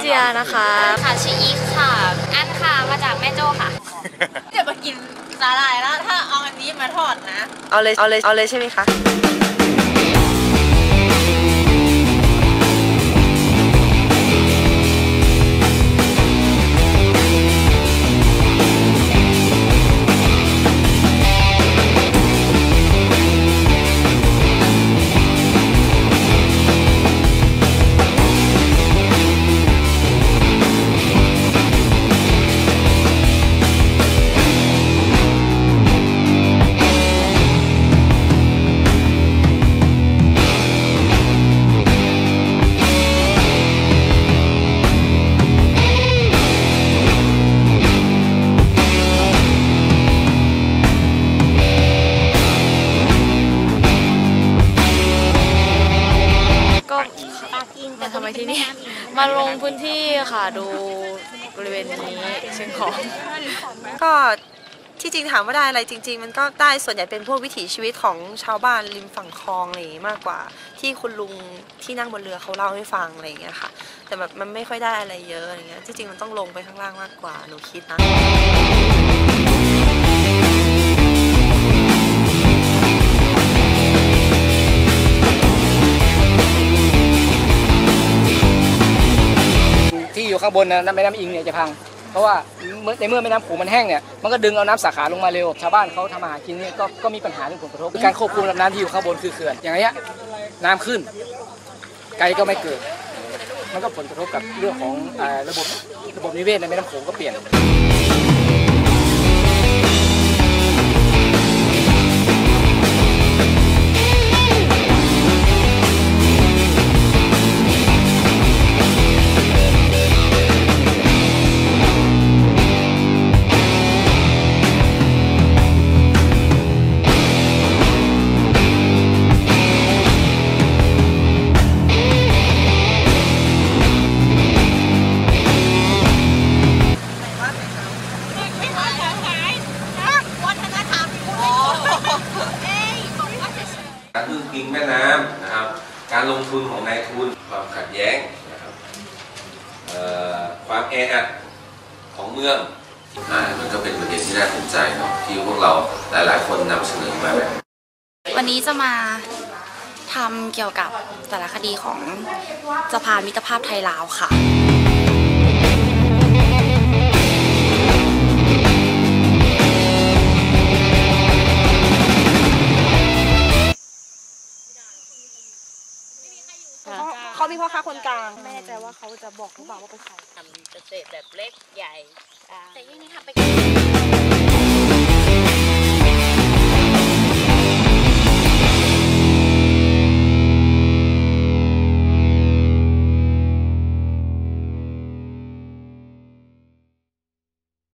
เจียนะคะค่ะชื่ออีกค่ะอันค่ะมาจากแม่โจ้ค่ะจะมากินสาหร่ายแล้วถ้าเอาอันนี้มาทอดนะเอาเลยใช่ไหมคะมาทำไมที่นี่มาลงพื้นที่ค่ะดูบริเวณนี้เชียงของก็ที่จริงถามว่าได้อะไรจริงๆมันก็ได้ส่วนใหญ่เป็นพวกวิถีชีวิตของชาวบ้านริมฝั่งคลองอะไรอย่างนี้มากกว่าที่คุณลุงที่นั่งบนเรือเขาเล่าให้ฟังอะไรอย่างเงี้ยค่ะแต่แบบมันไม่ค่อยได้อะไรเยอะอะไรเงี้ยที่จริงมันต้องลงไปข้างล่างมากกว่าหนูคิดนะที่อยู่ข้างบนนะแม่น้ำอิงเนี่ยจะพังเพราะว่าในเมื่อแม่น้ำโขงมันแห้งเนี่ยมันก็ดึงเอาน้ำสาขาลงมาเร็วชาวบ้านเขาทำอาหารกินเนี่ยก็มีปัญหาเรื่องผลกระทบการควบคุมระดับน้ำที่อยู่ข้างบนคือเขื่อนอย่างเงี้ยน้ำขึ้นไกลก็ไม่เกิดมันก็ผลกระทบกับเรื่องของระบบนิเวศในแม่น้ำโขงก็เปลี่ยนการพึ่งพิงแม่น้ำนะครับการลงทุนของนายทุนความขัดแย้งนะครับความแออัดของเมืองมันก็เป็นประเด็นที่น่าสนใจเนาะที่พวกเราหลายๆคนนำเสนอมาแบบวันนี้จะมาทำเกี่ยวกับสารคดีของสะพานมิตรภาพไทยลาวค่ะเขามีพ่อค้าคนกลางไม่แน่ใจว่าเขาจะบอกหรือเปล่าว่าเป็นใครทำเกษตรแบบเล็กใหญ่แต่ยี่นี่ทำไป